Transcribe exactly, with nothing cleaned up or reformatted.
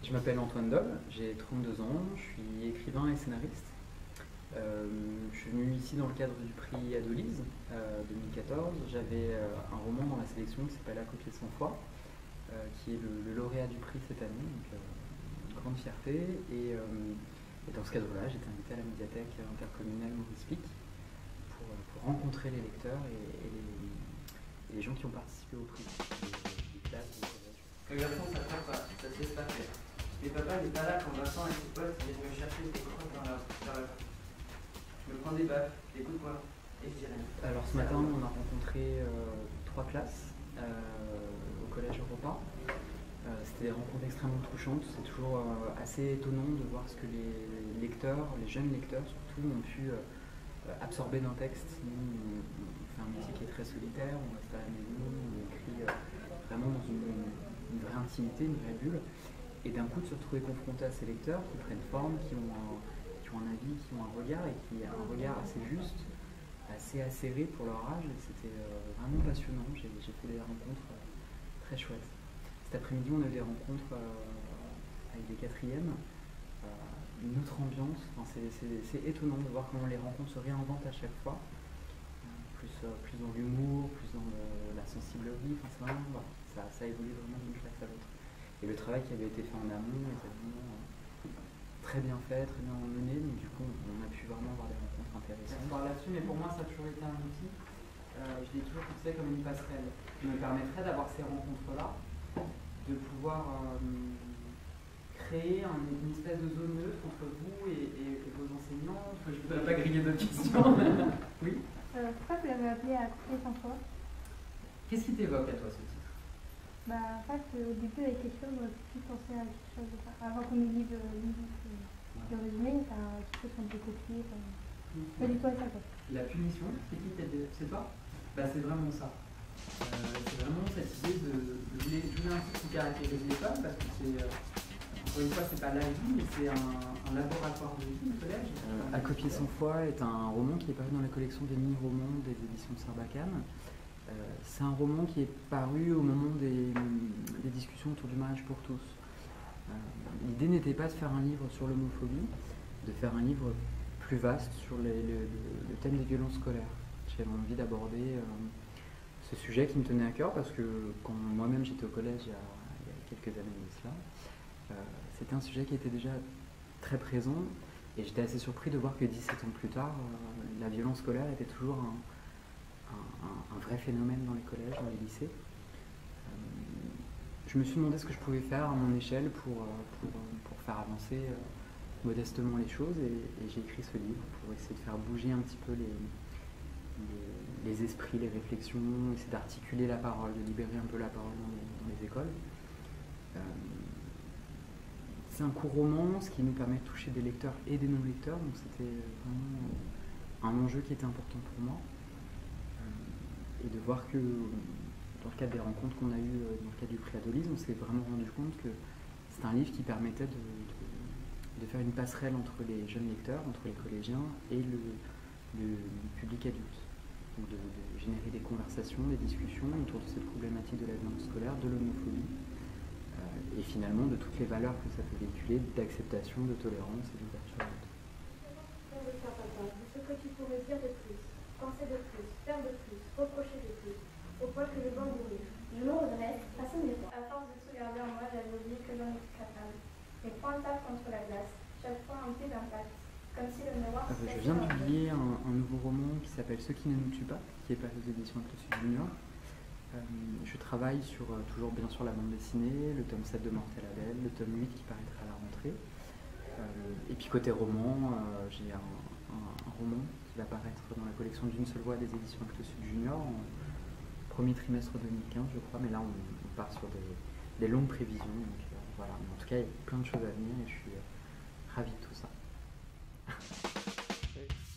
Je m'appelle Antoine Doll, j'ai trente-deux ans, je suis écrivain et scénariste. Euh, je suis venu ici dans le cadre du prix Adolyse euh, deux mille quatorze. J'avais euh, un roman dans la sélection qui s'appelle À copier cent fois, euh, qui est le, le lauréat du prix cette année, donc euh, une grande fierté. Et, euh, et dans ce cadre-là, j'ai été invité à la médiathèque intercommunale Maurice Pic pour, pour rencontrer les lecteurs et, et, les, et les gens qui ont participé au prix, des, des classes, des collèges. Le garçon, ça prend pas, ça se laisse pas faire. Mais papa, il est pas là quand Vincent et ses potes viennent me chercher des crottes dans la, dans la... Je me prends des baffes, écoute-moi, et je dis rien. Alors ce matin, on a rencontré euh, trois classes euh, au collège Europa. Euh, C'était des rencontres extrêmement touchantes. C'est toujours euh, assez étonnant de voir ce que les lecteurs, les jeunes lecteurs surtout, ont pu euh, absorber d'un texte. Nous, on, on fait un métier qui est très solitaire, on reste à la maison, on écrit euh, vraiment dans une, une vraie intimité, une vraie bulle. Et d'un coup de se retrouver confronté à ces lecteurs qui prennent forme, qui ont un, qui ont un avis, qui ont un regard, et qui a un regard assez juste, assez acéré pour leur âge. Et c'était euh, vraiment passionnant. J'ai fait des rencontres euh, très chouettes. Cet après-midi, on a eu des rencontres euh, avec des quatrièmes, euh, une autre ambiance. Enfin, c'est étonnant de voir comment les rencontres se réinventent à chaque fois. Plus, euh, plus dans l'humour, plus dans le, la sensiblerie. Enfin, c'est vraiment, voilà, ça, ça évolue vraiment d'une classe à l'autre. Et le travail qui avait été fait en amont était vraiment euh, très bien fait, très bien mené. Donc du coup, on a pu vraiment avoir des rencontres intéressantes. Je parle là-dessus, mais pour moi, ça a toujours été un outil. Euh, je l'ai toujours pensé comme une passerelle qui me permettrait d'avoir ces rencontres-là, de pouvoir euh, créer un, une espèce de zone neutre entre vous et, et, et vos enseignants. Je ne voudrais pas griller d'autres questions. Oui. Euh, pourquoi vous l'avez appelé À copier cent fois? Qu'est-ce qui t'évoque à toi ce titre? Bah, en fait, euh, au début, avec les films, on aurait pu penser à quelque chose de ça. Avant qu'on nous dise euh, le résumé, t'as quelque chose qu'on peut copier. Enfin, pas du tout à ça, quoi. La punition, c'est qui t'a dit? C'est toi? Bah, c'est vraiment ça. Euh, c'est vraiment cette idée de. Je voulais, je voulais un titre qui caractérise l'école parce que c'est. Euh, encore une fois, c'est pas la vie, mais c'est un, un laboratoire de vie, le collège. Euh, À copier cent fois est un roman qui est paru dans la collection des mini-romans des éditions de Sarbacane. Euh, c'est un roman qui est paru au moment des, des discussions autour du mariage pour tous. Euh, L'idée n'était pas de faire un livre sur l'homophobie, de faire un livre plus vaste sur les, le, le thème des violences scolaires. J'avais envie d'aborder euh, ce sujet qui me tenait à cœur parce que quand moi-même j'étais au collège il y, a, il y a quelques années de cela, euh, c'était un sujet qui était déjà très présent et j'étais assez surpris de voir que dix-sept ans plus tard, euh, la violence scolaire était toujours un Un, un vrai phénomène dans les collèges, dans les lycées. Euh, je me suis demandé ce que je pouvais faire à mon échelle pour, pour, pour faire avancer euh, modestement les choses et, et j'ai écrit ce livre pour essayer de faire bouger un petit peu les, les, les esprits, les réflexions, essayer d'articuler la parole, de libérer un peu la parole dans les, dans les écoles. Euh, C'est un court roman, ce qui nous permet de toucher des lecteurs et des non-lecteurs, donc c'était vraiment un enjeu qui était important pour moi. Et de voir que, dans le cadre des rencontres qu'on a eues dans le cadre du prix Adolyse, on s'est vraiment rendu compte que c'est un livre qui permettait de, de, de faire une passerelle entre les jeunes lecteurs, entre les collégiens et le, le public adulte. Donc de, de générer des conversations, des discussions autour de cette problématique de la violence scolaire, de l'homophobie, euh, et finalement de toutes les valeurs que ça peut véhiculer, d'acceptation, de tolérance et d'ouverture à l'autre. Ce que tu pourrais dire de plus, penser de plus, faire de plus, reprocher de plus, au point que je dois mourir. Je me redresse, façon de À force de tout garder en moi, j'avais oublié que j'en étais capable. Mes poings tapent contre la glace, chaque fois un peu d'impact, comme si le miroir Ah, je viens de publier un, un nouveau roman qui s'appelle Ceux qui ne nous tuent pas, qui est paru aux éditions Inclusive Junior. Euh, je travaille sur euh, toujours bien sûr la bande dessinée, le tome sept de Mortel Adèle, le tome huit qui paraîtra à la rentrée. Euh, et puis côté roman, euh, j'ai un, un, un roman qui va paraître dans la collection d'une seule voix des éditions Inclusive Junior en premier trimestre deux mille quinze je crois, mais là on, on part sur des, des longues prévisions. Donc, euh, voilà. Mais en tout cas, il y a plein de choses à venir et je suis euh, ravi de tout ça.